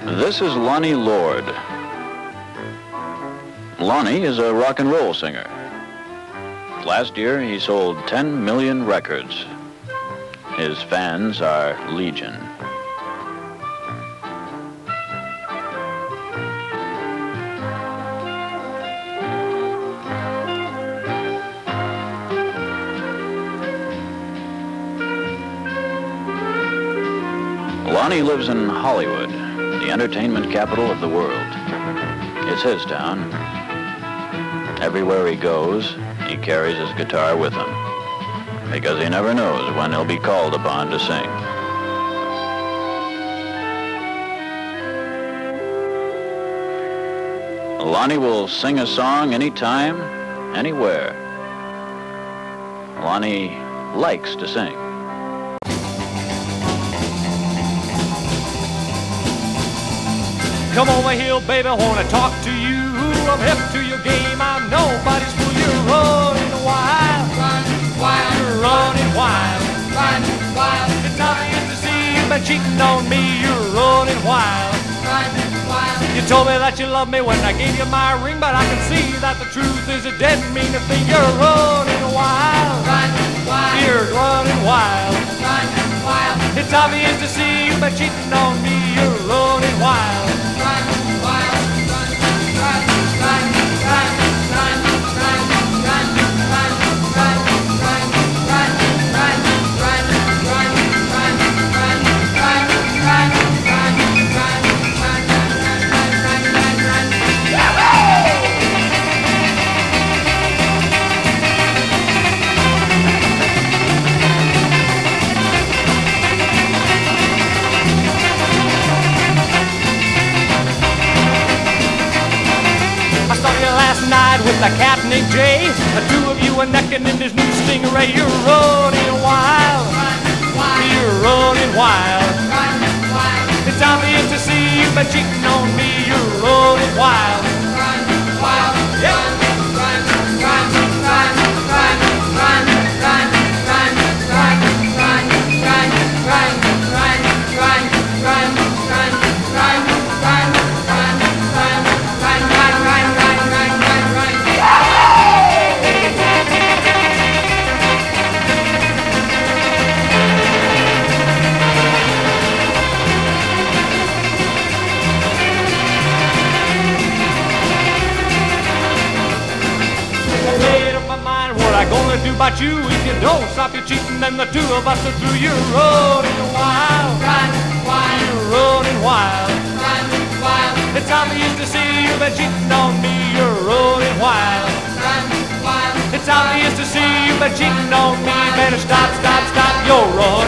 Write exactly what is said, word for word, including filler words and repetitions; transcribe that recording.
This is Lonnie Lord. Lonnie is a rock and roll singer. Last year, he sold ten million records. His fans are legion. Lonnie lives in Hollywood, the entertainment capital of the world. It's his town. Everywhere he goes, he carries his guitar with him, because he never knows when he'll be called upon to sing. Lonnie will sing a song anytime, anywhere. Lonnie likes to sing. Come over here, baby, I wanna talk to you. I'm hip to your game, I'm nobody's fool. You're running wild, running wild, you're running wild, running wild. It's obvious to see you've been cheating on me. You're running wild, running wild. You told me that you loved me when I gave you my ring, but I can see that the truth is a dead mean thing. You're running wild, running wild, you're running wild, running wild. It's obvious to see you've been cheating on me. You're running wild. Night with a cat named Jay, the two of you are necking in this new Stingray. You're running wild, you're running wild. It's obvious to see you've been cheating on me. You're running wild, yeah. Gonna do about you if you don't stop your cheating, then the two of us are through. You're running wild, running wild, you're running wild, running wild. It's obvious to see you've been cheating on me. You're running wild, running wild. It's obvious to see you've been cheating on me. Better stop, stop, stop. You're running.